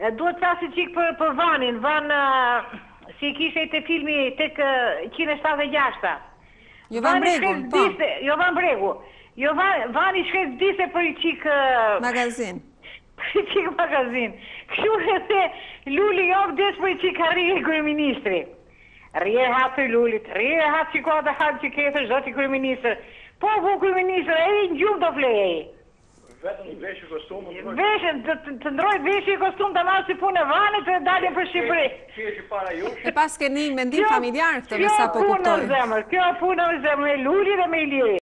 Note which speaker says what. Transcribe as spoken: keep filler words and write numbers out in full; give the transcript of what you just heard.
Speaker 1: duhet të thasi qik për, për Vanin, Van, uh, si kishe të filmi tek uh, njëqind e shtatëdhjetë e gjashta.
Speaker 2: Jovan Bregu, po.
Speaker 1: Jovan Bregu. Jovan, Vani shkret dise për i qik... Uh,
Speaker 2: magazin.
Speaker 1: Për i qik magazin. Kështu e se Luli jovë des për i qik arri e kryeministri. Rje hatë të Lulit, rje hatë që ka të hatë që ketër, zoti kryeministr. Po, po kryeministr, e i në gjumë do flej.
Speaker 3: Vetëm veshë kostumë?
Speaker 1: Veshën, të, të, të ndrojt veshë i kostumë të marë si punë e Vanit të dalin për Shqipëri.
Speaker 3: Që e që para jush?
Speaker 2: E pas keni mendim familjar këtë me sa po kuptoj.
Speaker 1: Kjo punë në zemër, kjo punë në zemër, me Luli dhe me Iliri.